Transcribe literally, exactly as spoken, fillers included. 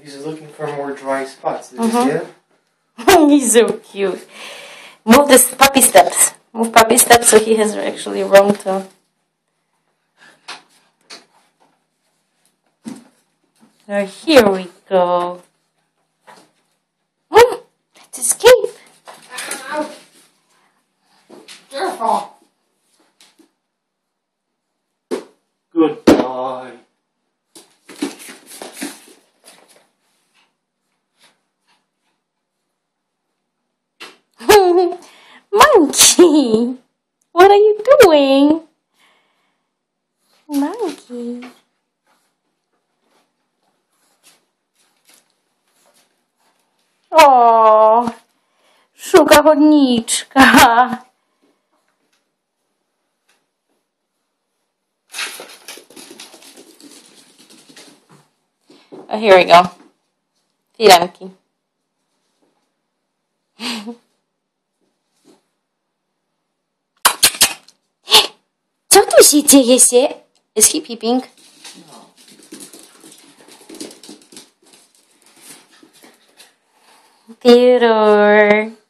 He's looking for more dry spots. Did Mm-hmm. you see him? He's so cute. Move the puppy steps. Move puppy steps so he has actually room to. So here we go. Mm, let's escape. Careful. Good boy. Monkey, what are you doing? Monkey. O, szuka chodniczka. Oh, here we go. Firanki. Co tu się dzieje się? Is he peeping? No. Theodore.